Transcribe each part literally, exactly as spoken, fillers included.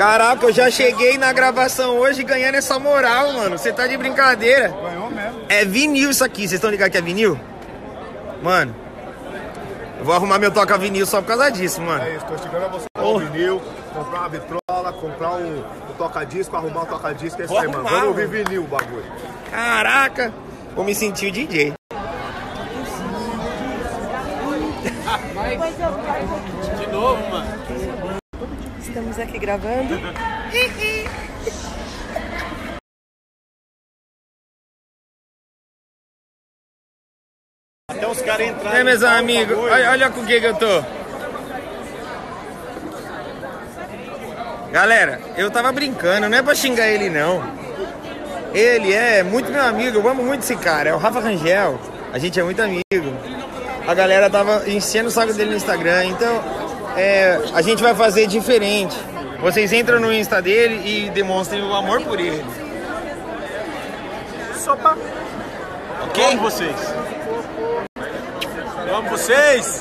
Caraca, eu já cheguei na gravação hoje ganhando essa moral, mano. Você tá de brincadeira. Ganhou mesmo. É vinil isso aqui, vocês estão ligados que é vinil? Mano, eu vou arrumar meu toca vinil só por causa disso, mano. É isso, tô chegando a você comprar um vinil, comprar uma vitrola, comprar um, um toca-disco, arrumar um toca-disco, é isso aí, mano. Vamos ouvir vinil o bagulho. Caraca, vou me sentir o D J. De novo, mano. Estamos aqui gravando. Até os caras entrarem. É, meus amigos, olha, olha com o que que eu tô. Galera, eu tava brincando, não é pra xingar ele não. Ele é muito meu amigo, eu amo muito esse cara, é o Rafa Rangel. A gente é muito amigo. A galera tava enchendo o saco dele no Instagram, então é, a gente vai fazer diferente. Vocês entram no Insta dele e demonstrem o amor por ele. Sopa. Ok? Eu amo vocês. Eu amo vocês.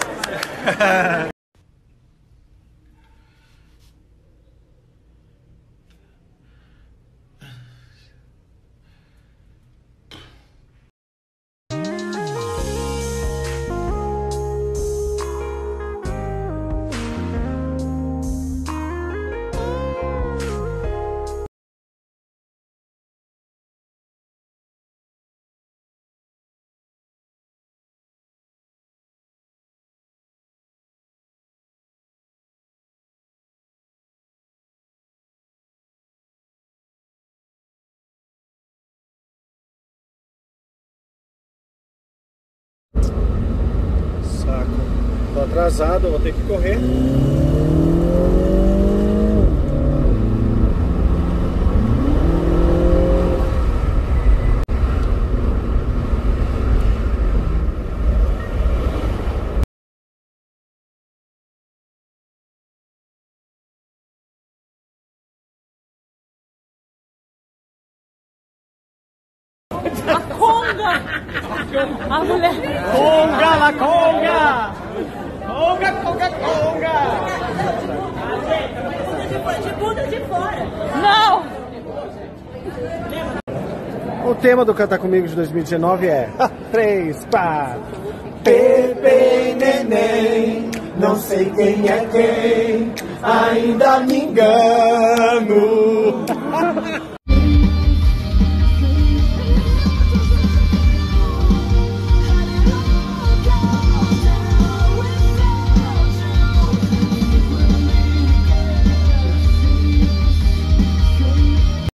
Saco. Tô atrasado, vou ter que correr. A conga! A mulher! Conga, la conga! Conga, conga, conga! De bunda de fora! Não! O tema do Canta Comigo de dois mil e dezenove é três, quatro. Bebê neném, não sei quem é quem, ainda me engano.